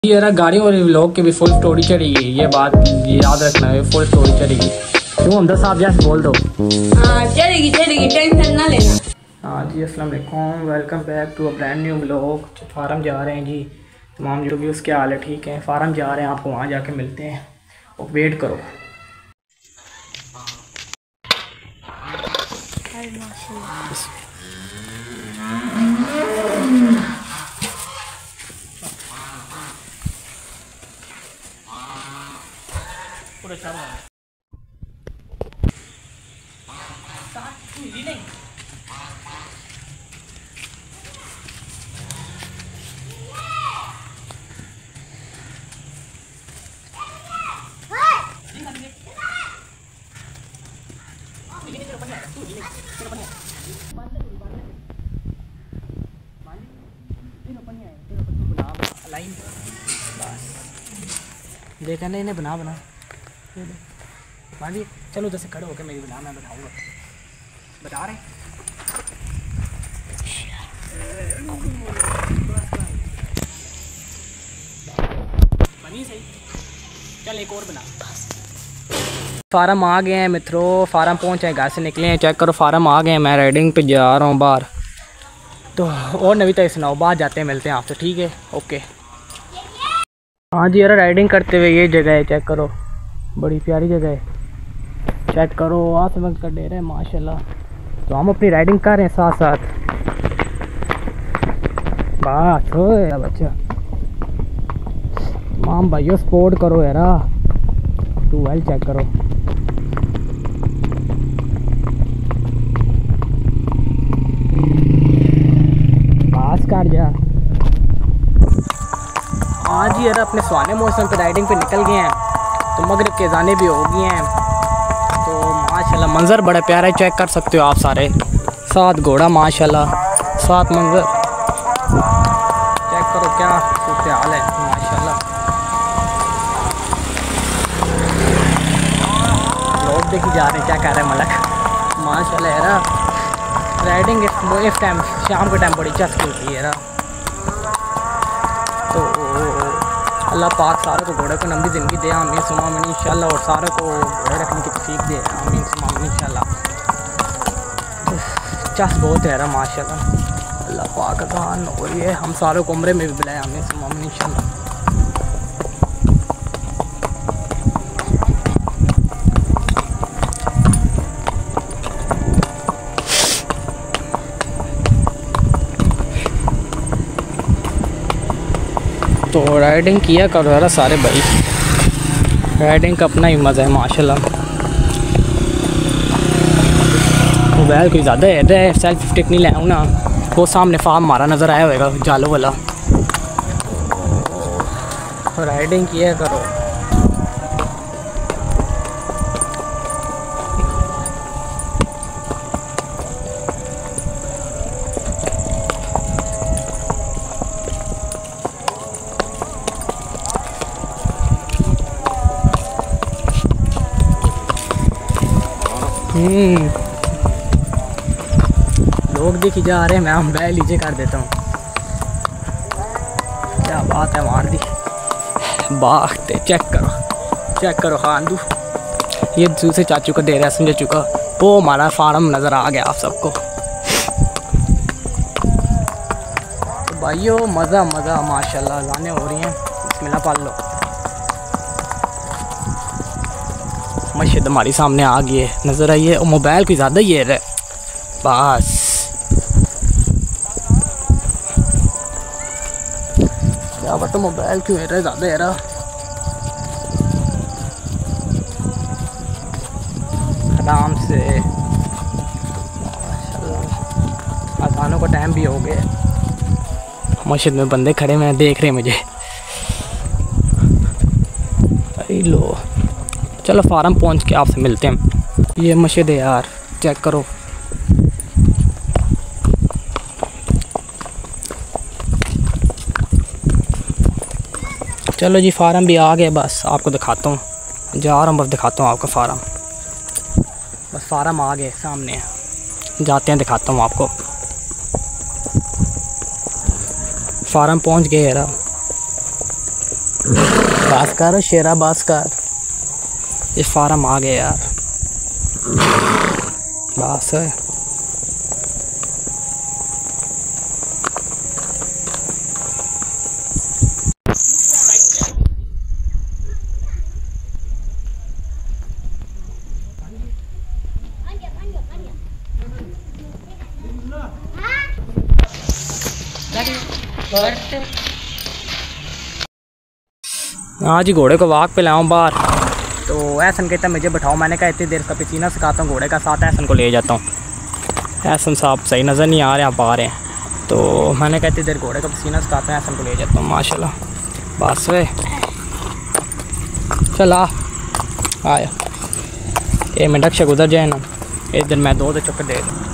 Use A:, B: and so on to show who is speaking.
A: ये रहा गाड़ियों और व्लॉग की भी फुल स्टोरी चढ़ेगी, ये बात याद रखना है, फुल स्टोरी चढ़ेगी। क्यों हमदा साहब जैसे बोल दो।
B: हाँ चलेगी टेंशन ना लेना।
A: हाँ जी अस्सलाम वालेकुम, welcome back to a brand new vlog. Farm जा रहे हैं जी, तमाम जो भी उसके हाल है ठीक है। फार्म जा रहे हैं, आपको वहाँ जाके मिलते हैं और वेट करो। देखा नहीं इन्हें बना मान ली। चलो जैसे खड़े होकर मेरी बना, मैं बताऊँगा। बता रहे बनी सही। चल एक और बना। फार्म आ गए हैं मित्रों, फार्म पहुँचे हैं, घर से निकले हैं। चेक करो फार्म आ गए हैं। मैं राइडिंग पे जा रहा हूँ बाहर। तो और नवी तक सुनाओ, बाहर जाते हैं, मिलते हैं आपसे, ठीक है ओके। हाँ जी यार, राइडिंग करते हुए ये जगह है, चेक करो, बड़ी प्यारी जगह है। चेक करो आसमान का डेरा है माशाल्लाह। तो हम अपनी राइडिंग कर रहे हैं साथ साथ। बस हो बच्चा, माम भाइयों सपोर्ट करो यार। टू वेल चेक करो। पास कर जा। आज यार अपने सुहाने मौसम पे राइडिंग पे निकल गए हैं। तो मगरिब के अज़ानें भी हो गई हैं। तो माशाल्लाह मंज़र बड़ा प्यारा है, चेक कर सकते हो आप सारे। सात घोड़ा माशाल्लाह, सात मंज़र चेक करो, क्या सूरत हाल है माशाल्लाह। लोग देखी जा रहे हैं, क्या कह रहे हैं मलक माशाल्लाह यार। राइडिंग इस टाइम शाम के टाइम बड़ी चस्की होती है यार। तो अल्लाह पाक सारों को घोड़े को लंबी ज़िंदगी दे, आमीन सुमा आमीन इंशाल्लाह। और सारों को घोड़े रखने की तौफीक दे, आमीन सुमा आमीन इंशाल्लाह। चस बहुत है माशाल्लाह, अल्लाह पाक का हो रही है। हम सारों को उम्रे में भी बुलाए, आमीन सुमा आमीन इंशाल्लाह। तो राइडिंग किया करो यार सारे भाई, राइडिंग का अपना ही मज़ा है माशाल्लाह। मोबाइल कोई ज़्यादा है, सेल्फी स्टिक नहीं लाऊँ ना। वो सामने फार्म हमारा नज़र आया होगा जालो वाला। राइडिंग किया करो। लोग देखी जा रहे हैं, मैं हम बैल नीचे कर देता हूँ। क्या बात है मार दी बात। चेक करो खानदू, ये दूसरे चाचू को दे रहा है, समझ चुका। वो हमारा फार्म नज़र आ गया आप सबको। तो भाइयों मज़ा माशाल्लाह, गाने हो रही हैं, बिस्मिल्लाह पाल लो। मस्जिद हमारी सामने आ गई है, नज़र आई है। और मोबाइल कोई ज़्यादा ही है बस। क्या बता मोबाइल क्यों है ज़्यादा है आराम से। अज़ानों का टाइम भी हो गया, मस्जिद में बंदे खड़े हैं, देख रहे हैं मुझे। अरे लो चलो फार्म पहुंच के आपसे मिलते हैं। ये मस्जिद है यार, चेक करो। चलो जी फार्म भी आ गए, बस आपको दिखाता हूँ, जा रहा हूँ, बस दिखाता हूँ आपको फार्म। बस फार्म आ गए सामने, जाते हैं दिखाता हूँ आपको। फार्म पहुंच गए यार। बास कर शेरा बास कर। ये फार्म आ गया यार, बस है। हाँ जी, घोड़े को वाक पे लाऊं बाहर, तो एहसन कहता मुझे बैठाओ। मैंने कहा इतनी देर का पसीना सिखाता हूँ घोड़े का, साथ एहसन को ले जाता हूँ। एहसन साहब सही नज़र नहीं आ रहे, आप आ रहे हैं, तो मैंने कहा इतनी देर घोड़े का पसीना सिखाता हूँ, एहसन को ले जाता हूँ। माशाल्लाह बस वे चला आया। ये मैं डक्शा गुजर जाए ना, इधर मैं दो चक्कर दे दूँ।